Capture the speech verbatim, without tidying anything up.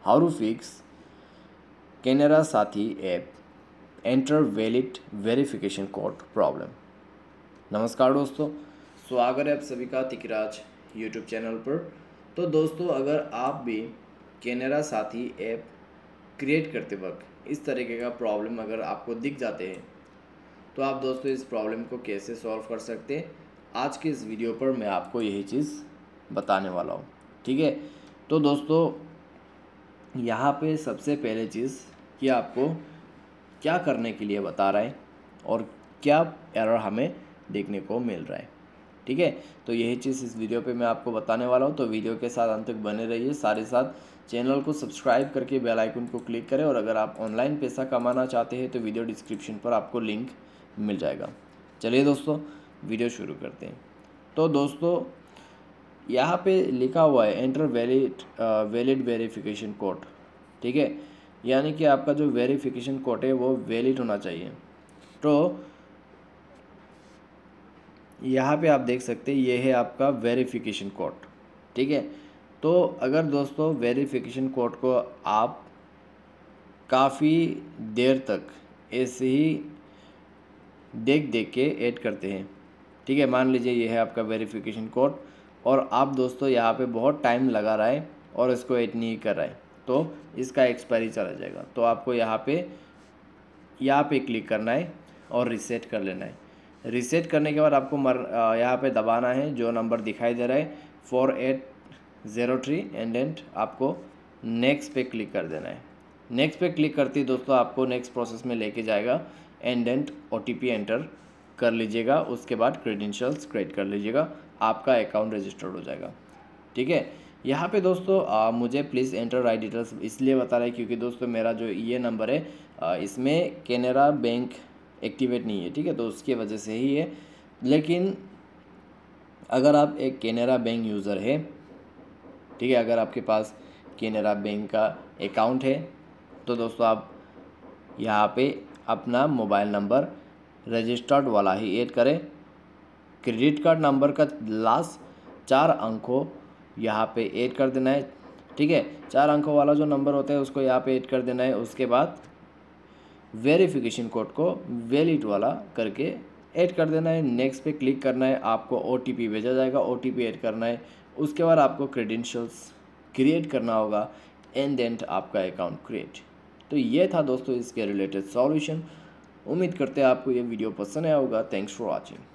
How to fix Canara Saathi app enter valid verification code problem. नमस्कार दोस्तों, स्वागत है आप सभी का तिकराज यूट्यूब चैनल पर। तो दोस्तों, अगर आप भी कैनेरा साथी ऐप क्रिएट करते वक्त इस तरीके का प्रॉब्लम अगर आपको दिख जाते हैं तो आप दोस्तों इस प्रॉब्लम को कैसे सॉल्व कर सकते हैं, आज के इस वीडियो पर मैं आपको यही चीज़ बताने वाला हूँ। ठीक है, तो दोस्तों यहाँ पे सबसे पहले चीज़ कि आपको क्या करने के लिए बता रहा है और क्या एरर हमें देखने को मिल रहा है। ठीक है, तो यही चीज़ इस वीडियो पे मैं आपको बताने वाला हूँ। तो वीडियो के साथ अंत तक बने रहिए, साथ साथ चैनल को सब्सक्राइब करके बेल आइकन को क्लिक करें। और अगर आप ऑनलाइन पैसा कमाना चाहते हैं तो वीडियो डिस्क्रिप्शन पर आपको लिंक मिल जाएगा। चलिए दोस्तों, वीडियो शुरू करते हैं। तो दोस्तों यहाँ पे लिखा हुआ है enter valid valid verification code. ठीक है, यानी कि आपका जो वेरिफिकेशन कोड है वो वैलिड होना चाहिए। तो यहाँ पे आप देख सकते हैं ये है आपका वेरिफिकेशन कोड। ठीक है, तो अगर दोस्तों वेरिफिकेशन कोड को आप काफ़ी देर तक ऐसे ही देख देख के ऐड करते हैं, ठीक है, मान लीजिए ये है आपका वेरिफिकेशन कोड और आप दोस्तों यहाँ पे बहुत टाइम लगा रहा है और इसको ऐड नहीं कर रहा है, तो इसका एक्सपायरी चला जाएगा। तो आपको यहाँ पे यहाँ पे क्लिक करना है और रीसेट कर लेना है। रीसेट करने के बाद आपको मर यहाँ पे दबाना है जो नंबर दिखाई दे रहा है four eight zero three and then आपको नेक्स्ट पे क्लिक कर देना है। नेक्स्ट पे क्लिक करते ही दोस्तों आपको नेक्स्ट प्रोसेस में लेके जाएगा and then O T P enter कर लीजिएगा। उसके बाद क्रेडेंशियल्स क्रिएट कर लीजिएगा, आपका अकाउंट रजिस्टर्ड हो जाएगा। ठीक है, यहाँ पे दोस्तों आ, मुझे प्लीज़ एंटर राइट डिटेल्स इसलिए बता रहा है क्योंकि दोस्तों मेरा जो ये नंबर है आ, इसमें कैनेरा बैंक एक्टिवेट नहीं है। ठीक है, तो उसकी वजह से ही है। लेकिन अगर आप एक कैनेरा बैंक यूज़र है, ठीक है, अगर आपके पास कैनेरा बैंक का अकाउंट है तो दोस्तों आप यहाँ पे अपना मोबाइल नंबर रजिस्टर्ड वाला ही ऐड करें। क्रेडिट कार्ड नंबर का लास्ट चार अंकों यहाँ पे ऐड कर देना है। ठीक है, चार अंकों वाला जो नंबर होता है उसको यहाँ पे ऐड कर देना है। उसके बाद वेरिफिकेशन कोड को वैलिड वाला करके ऐड कर देना है। नेक्स्ट पे क्लिक करना है, आपको ओ टी पी भेजा जाएगा, ओ टी पी ऐड करना है। उसके बाद आपको क्रेडेंशियल्स क्रिएट करना होगा एंड देन आपका अकाउंट क्रिएट। तो ये था दोस्तों इसके रिलेटेड सॉल्यूशन। उम्मीद करते हैं आपको ये वीडियो पसंद आया होगा। Thanks for watching.